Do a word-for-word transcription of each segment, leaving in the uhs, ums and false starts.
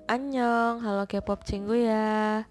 Annyeong, halo K-pop Cinggu ya.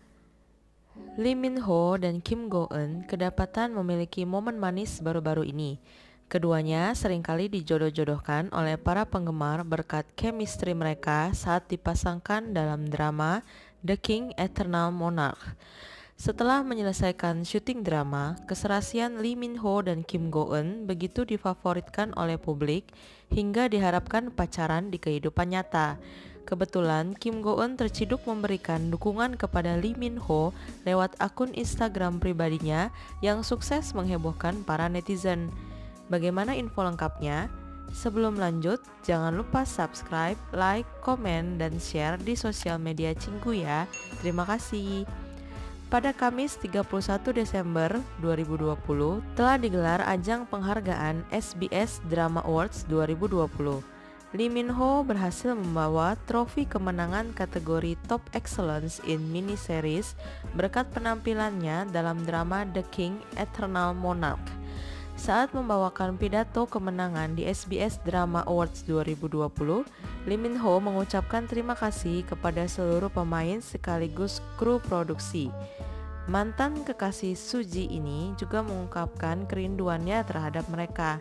Lee Min Ho dan Kim Go Eun kedapatan memiliki momen manis baru-baru ini. Keduanya seringkali dijodoh-jodohkan oleh para penggemar berkat chemistry mereka saat dipasangkan dalam drama The King Eternal Monarch. Setelah menyelesaikan syuting drama, keserasian Lee Min Ho dan Kim Go Eun begitu difavoritkan oleh publik hingga diharapkan pacaran di kehidupan nyata. Kebetulan Kim Go Eun terciduk memberikan dukungan kepada Lee Min Ho lewat akun Instagram pribadinya yang sukses menghebohkan para netizen. Bagaimana info lengkapnya? Sebelum lanjut, jangan lupa subscribe, like, komen, dan share di sosial media Cinggu ya. Terima kasih. Pada Kamis tiga puluh satu Desember dua ribu dua puluh telah digelar ajang penghargaan S B S Drama Awards dua ribu dua puluh. Lee Min Ho berhasil membawa trofi kemenangan kategori Top Excellence in Miniseries berkat penampilannya dalam drama The King Eternal Monarch. Saat membawakan pidato kemenangan di S B S Drama Awards dua ribu dua puluh, Lee Min Ho mengucapkan terima kasih kepada seluruh pemain sekaligus kru produksi. Mantan kekasih Suji ini juga mengungkapkan kerinduannya terhadap mereka.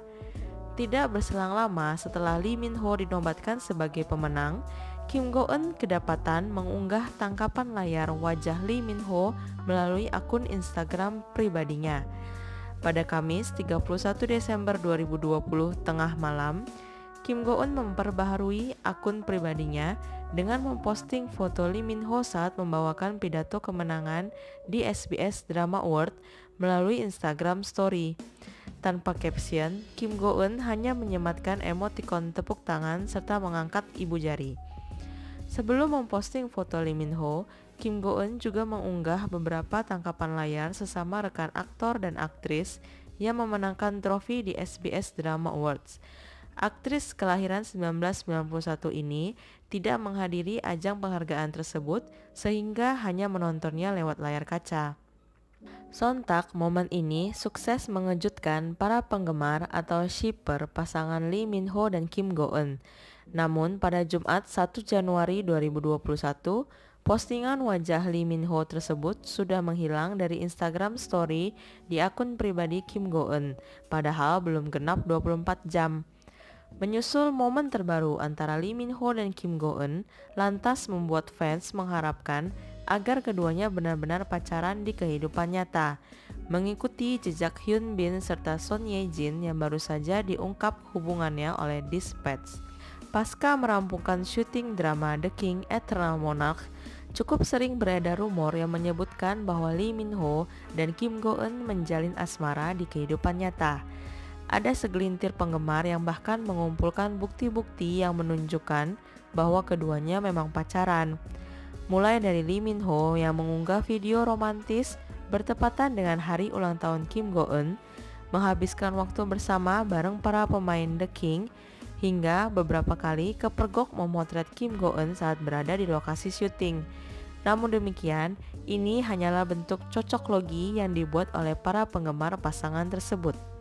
Tidak berselang lama setelah Lee Min Ho dinobatkan sebagai pemenang, Kim Go Eun kedapatan mengunggah tangkapan layar wajah Lee Min Ho melalui akun Instagram pribadinya. Pada Kamis tiga puluh satu Desember dua ribu dua puluh tengah malam, Kim Go Eun memperbaharui akun pribadinya dengan memposting foto Lee Min Ho saat membawakan pidato kemenangan di S B S Drama Award melalui Instagram Story. Tanpa caption, Kim Go Eun hanya menyematkan emotikon tepuk tangan serta mengangkat ibu jari. Sebelum memposting foto Lee Min Ho, Kim Go Eun juga mengunggah beberapa tangkapan layar sesama rekan aktor dan aktris yang memenangkan trofi di S B S Drama Awards. Aktris kelahiran seribu sembilan ratus sembilan puluh satu ini tidak menghadiri ajang penghargaan tersebut sehingga hanya menontonnya lewat layar kaca. Sontak momen ini sukses mengejutkan para penggemar atau shipper pasangan Lee Min Ho dan Kim Go Eun. Namun pada Jumat satu Januari dua ribu dua puluh satu, postingan wajah Lee Min Ho tersebut sudah menghilang dari Instagram Story di akun pribadi Kim Go Eun, padahal belum genap dua puluh empat jam. Menyusul momen terbaru antara Lee Min Ho dan Kim Go Eun, lantas membuat fans mengharapkan agar keduanya benar-benar pacaran di kehidupan nyata, mengikuti jejak Hyun Bin serta Son Ye Jin yang baru saja diungkap hubungannya oleh Dispatch. Pasca merampungkan syuting drama The King Eternal Monarch, cukup sering beredar rumor yang menyebutkan bahwa Lee Min Ho dan Kim Go Eun menjalin asmara di kehidupan nyata. Ada segelintir penggemar yang bahkan mengumpulkan bukti-bukti yang menunjukkan bahwa keduanya memang pacaran. Mulai dari Lee Min Ho yang mengunggah video romantis bertepatan dengan hari ulang tahun Kim Go Eun, menghabiskan waktu bersama bareng para pemain The King, hingga beberapa kali kepergok memotret Kim Go Eun saat berada di lokasi syuting. Namun demikian, ini hanyalah bentuk cocok logi yang dibuat oleh para penggemar pasangan tersebut.